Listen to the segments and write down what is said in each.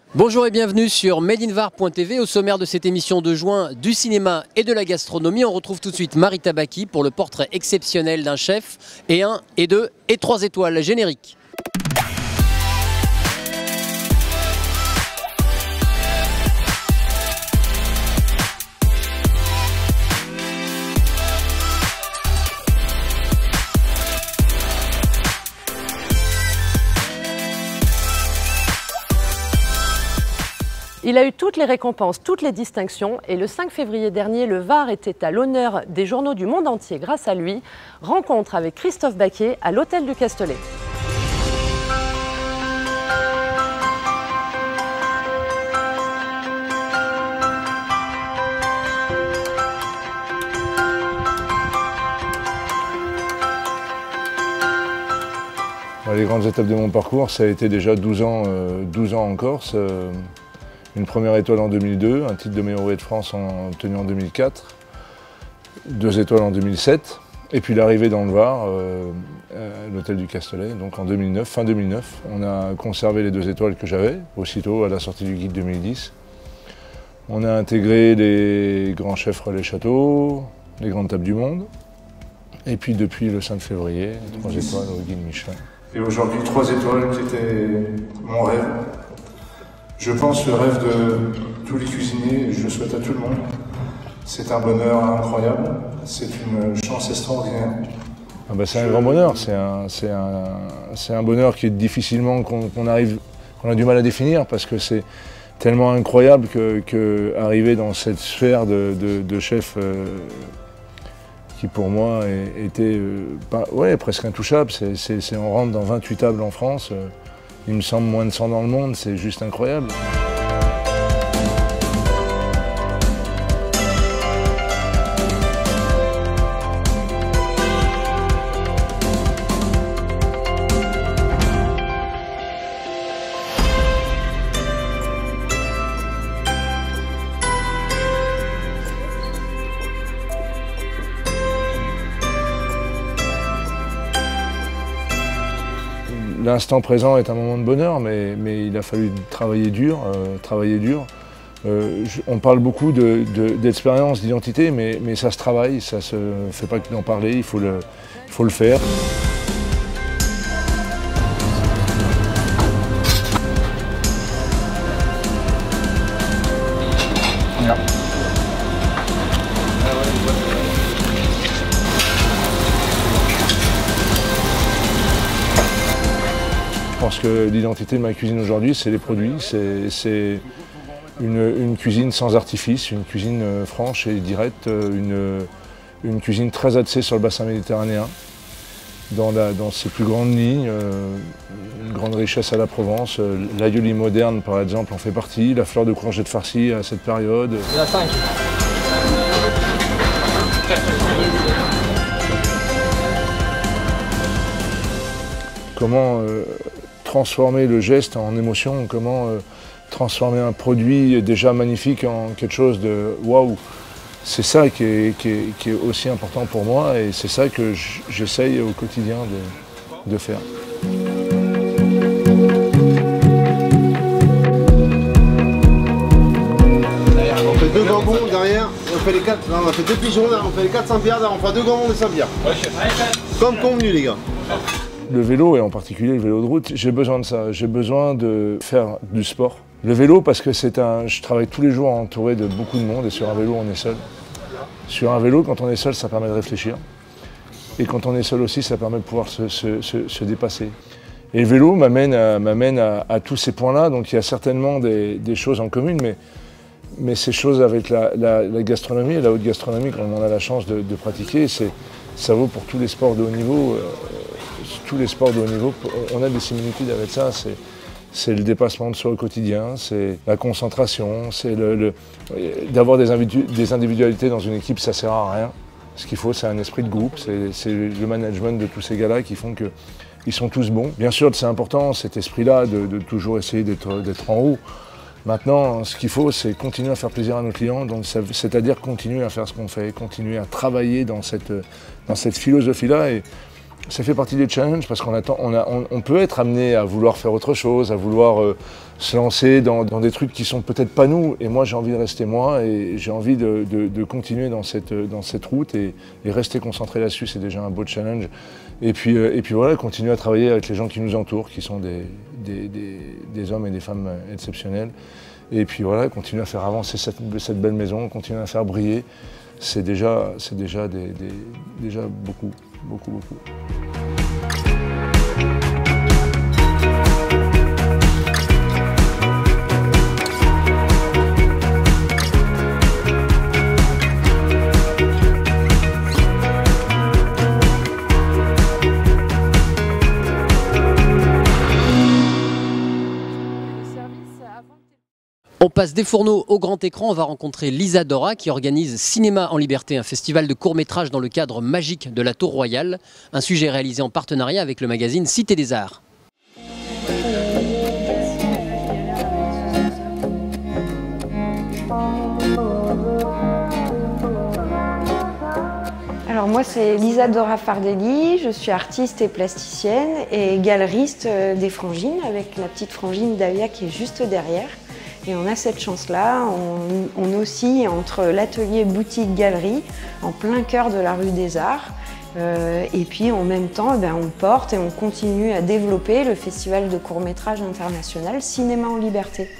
Bonjour et bienvenue sur MadeInVar.tv. Au sommaire de cette émission de juin du cinéma et de la gastronomie, on retrouve tout de suite Marie Tabaki pour le portrait exceptionnel d'un chef et 1 et 2 et 3 étoiles. Générique. Il a eu toutes les récompenses, toutes les distinctions et le 5 février dernier, le Var était à l'honneur des journaux du monde entier grâce à lui. Rencontre avec Christophe Baquier à l'Hôtel du Castellet. Les grandes étapes de mon parcours, ça a été déjà 12 ans en Corse. Une première étoile en 2002, un titre de meilleur ouvrier de France obtenu en 2004, 2 étoiles en 2007, et puis l'arrivée dans le Var, à l'Hôtel du Castellet, donc en 2009, fin 2009. On a conservé les 2 étoiles que j'avais, aussitôt à la sortie du guide 2010. On a intégré les grands chefs relais châteaux, les grandes tables du monde, et puis depuis le 5 février, 3 étoiles au guide Michelin. Et aujourd'hui, 3 étoiles qui était mon rêve. Je pense le rêve de tous les cuisiniers, et je le souhaite à tout le monde. C'est un bonheur incroyable, c'est une chance extraordinaire. C'est un grand bonheur, c'est un bonheur qui est difficilement, qu'on a du mal à définir parce que c'est tellement incroyable que arriver dans cette sphère de chef qui pour moi était presque intouchable. On rentre dans 28 tables en France. Il me semble moins de 100 dans le monde, c'est juste incroyable. L'instant présent est un moment de bonheur, mais il a fallu travailler dur. On parle beaucoup d'expérience, d'identité, mais ça se travaille, ça se fait pas que d'en parler, il faut le faire. Je pense que l'identité de ma cuisine aujourd'hui, c'est les produits, c'est une cuisine sans artifice, une cuisine franche et directe, une cuisine très axée sur le bassin méditerranéen, dans ses plus grandes lignes, une grande richesse à la Provence. L'aioli moderne, par exemple, en fait partie, la fleur de courgette farcie à cette période. La 5. Comment transformer le geste en émotion, comment transformer un produit déjà magnifique en quelque chose de waouh. C'est ça qui est aussi important pour moi et c'est ça que j'essaye au quotidien de faire. On fait 2 gambons derrière, et on fait les 4, on a fait 2 pigeons, là, on fait les 4 Saint-Pierre, on fera 2 gambons de Saint-Pierre. Comme convenu les gars. Le vélo, et en particulier le vélo de route, j'ai besoin de ça. J'ai besoin de faire du sport. Le vélo, parce que je travaille tous les jours entouré de beaucoup de monde, et sur un vélo, on est seul. Sur un vélo, quand on est seul, ça permet de réfléchir. Et quand on est seul aussi, ça permet de pouvoir se dépasser. Et le vélo m'amène à tous ces points-là, donc il y a certainement des choses en commune, mais ces choses avec la gastronomie, et la haute gastronomie, quand on a la chance de pratiquer, ça vaut pour tous les sports de haut niveau. Tous les sports de haut niveau, on a des similitudes avec ça. C'est le dépassement de soi au quotidien, c'est la concentration, c'est d'avoir des individualités dans une équipe, ça sert à rien. Ce qu'il faut, c'est un esprit de groupe, c'est le management de tous ces gars-là qui font qu'ils sont tous bons. Bien sûr, c'est important, cet esprit-là, de toujours essayer d'être en haut. Maintenant, ce qu'il faut, c'est continuer à faire plaisir à nos clients, c'est-à-dire continuer à faire ce qu'on fait, continuer à travailler dans cette philosophie-là. ça fait partie des challenges parce on peut être amené à vouloir faire autre chose, à vouloir se lancer dans des trucs qui sont peut-être pas nous. Et moi, j'ai envie de rester moi et j'ai envie de continuer dans cette route et rester concentré là-dessus, c'est déjà un beau challenge. Et puis voilà, continuer à travailler avec les gens qui nous entourent, qui sont des hommes et des femmes exceptionnels. Et puis voilà, continuer à faire avancer cette belle maison, continuer à faire briller, c'est déjà beaucoup. On passe des fourneaux au grand écran, on va rencontrer Lisa Dora qui organise Cinéma en Liberté, un festival de courts-métrages dans le cadre magique de la Tour Royale, un sujet réalisé en partenariat avec le magazine Cité des Arts. Alors moi c'est Lisa Dora Fardelli, je suis artiste et plasticienne et galeriste des Frangines avec la petite Frangine Davia qui est juste derrière. Et on a cette chance-là, on oscille entre l'atelier boutique-galerie en plein cœur de la rue des Arts. Et puis en même temps, on porte et on continue à développer le festival de court-métrage international Cinéma en Liberté.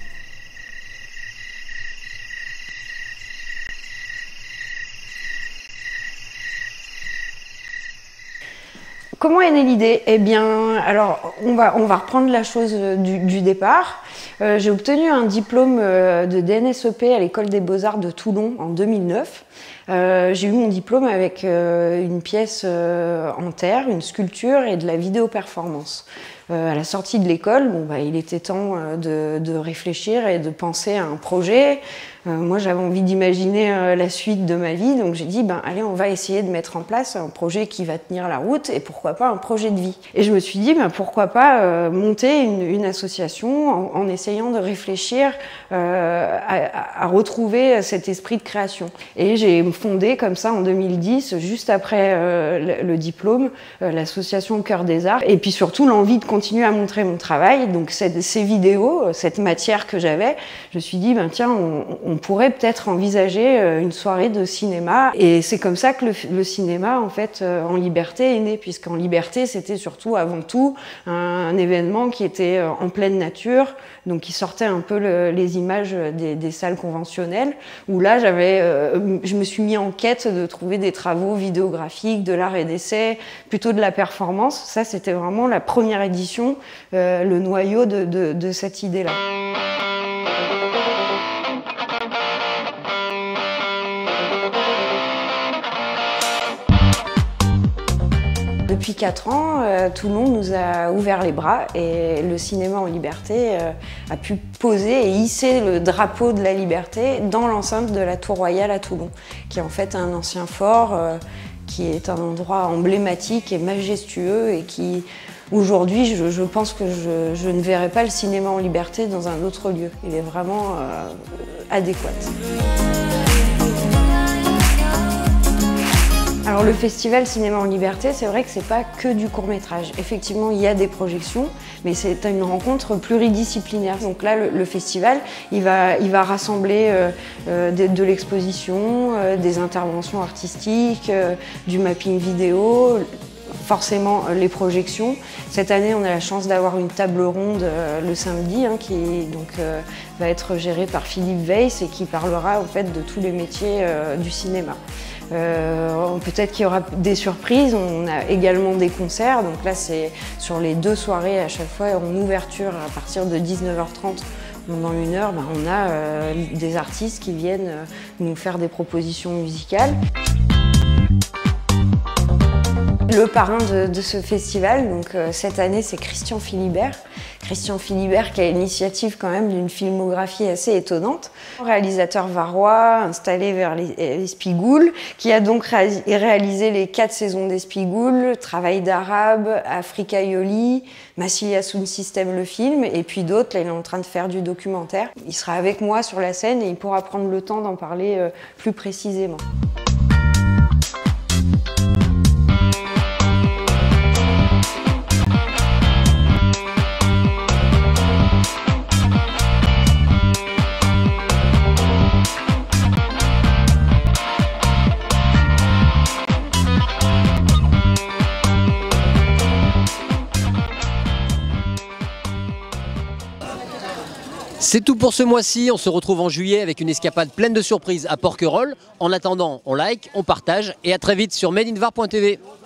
Comment est née l'idée? Eh bien, alors on va reprendre la chose du départ. J'ai obtenu un diplôme de DNSEP à l'école des Beaux-Arts de Toulon en 2009. J'ai eu mon diplôme avec une pièce en terre, une sculpture et de la vidéo-performance. À la sortie de l'école, il était temps de réfléchir et de penser à un projet. Moi, j'avais envie d'imaginer la suite de ma vie, donc j'ai dit, allez, on va essayer de mettre en place un projet qui va tenir la route et pourquoi pas un projet de vie. Et je me suis dit, pourquoi pas monter une association en essayant de réfléchir à retrouver cet esprit de création. Et j'ai fondé comme ça en 2010, juste après le diplôme, l'association Au Cœur des Arts, et puis surtout l'envie de continuer à montrer mon travail. Donc ces vidéos, cette matière que j'avais, je me suis dit, tiens, on pourrait peut-être envisager une soirée de cinéma. Et c'est comme ça que le cinéma, en fait, en liberté est né, puisqu'en liberté, c'était surtout, avant tout, un événement qui était en pleine nature, donc qui sortait un peu les images des salles conventionnelles, où là, je me suis mis en quête de trouver des travaux vidéographiques, de l'art et d'essai, plutôt de la performance. Ça, c'était vraiment la première édition, le noyau de cette idée-là. Depuis 4 ans, Toulon nous a ouvert les bras et le cinéma en liberté a pu poser et hisser le drapeau de la liberté dans l'enceinte de la Tour Royale à Toulon, qui est en fait un ancien fort, qui est un endroit emblématique et majestueux et qui, aujourd'hui, je pense que je ne verrai pas le cinéma en liberté dans un autre lieu. Il est vraiment adéquat. Alors le festival Cinéma en Liberté, c'est vrai que c'est pas que du court-métrage. Effectivement, il y a des projections, mais c'est une rencontre pluridisciplinaire. Donc là, le festival, il va rassembler de l'exposition, des interventions artistiques, du mapping vidéo, forcément les projections. Cette année, on a la chance d'avoir une table ronde le samedi, qui va être gérée par Philippe Weiss et qui parlera en fait de tous les métiers du cinéma. Peut-être qu'il y aura des surprises, on a également des concerts, donc là c'est sur les 2 soirées à chaque fois en ouverture à partir de 19h30 pendant 1 heure, on a des artistes qui viennent nous faire des propositions musicales. Le parrain de ce festival, donc cette année, c'est Christian Philibert. Christian Philibert qui a l'initiative quand même d'une filmographie assez étonnante. Réalisateur varois, installé vers l'Espigoule, qui a donc réalisé les 4 saisons d'Espigoule, Travail d'Arabe, Africa Yoli, Massilia Sound System le film, et puis d'autres. Là, il est en train de faire du documentaire. Il sera avec moi sur la scène et il pourra prendre le temps d'en parler plus précisément. C'est tout pour ce mois-ci, on se retrouve en juillet avec une escapade pleine de surprises à Porquerolles. En attendant, on like, on partage et à très vite sur madeinvar.tv.